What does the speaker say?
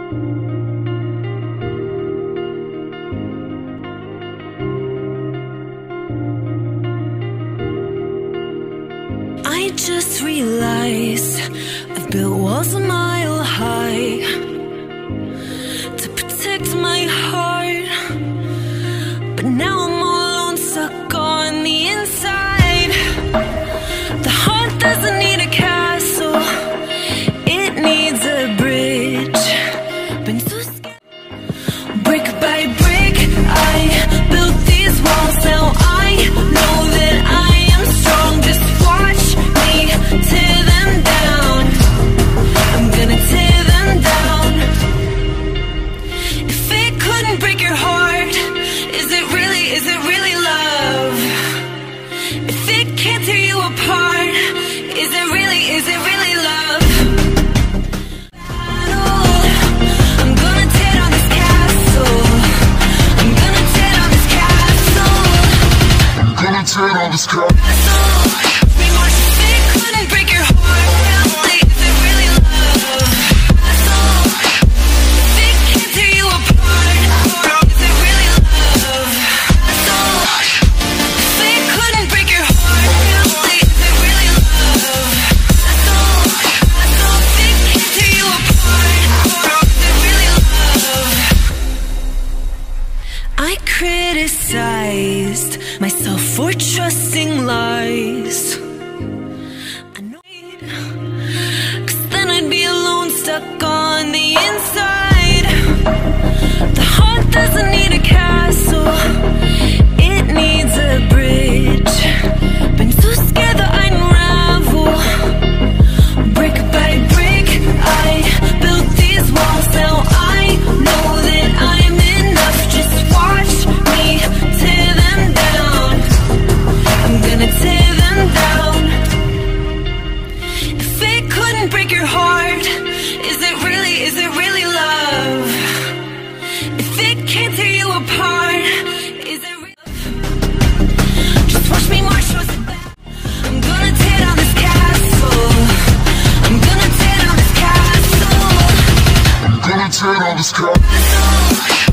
I just realized I've built walls a mile high to protect my heart, but now I'm all alone, stuck on the inside. The heart doesn't need a castle, it needs a bridge. Been too scared. Brick by brick, I built these walls. Now I know that I am strong. Just watch me tear them down. I'm gonna tear them down. If it couldn't break your heart, is it really love? If it can't tear you apart, is it really love? I'm gonna tear down this castle. I'm gonna tear down this castle. I'm gonna tear down this castle. If it couldn't break your heart, is it really love? If it can't tear you apart, is it really love? If it couldn't break your heart, is it really love? If it can't tear you apart, is it really love? I criticized myself for trusting lies. I know, 'cause then I'd be alone, stuck on the inside. The heart doesn't need a castle, it needs a bridge. Been too scared that I'd unravel. Brick by brick, I built these walls. Now I know that I'm enough. Just watch me tear them down. I'm gonna tear them down. If it couldn't break your heart, is it really love? If it can't tear you apart, is it real love? Just watch me march towards the back. I'm gonna tear down this castle. I'm gonna tear down this castle. I'm gonna tear down this castle.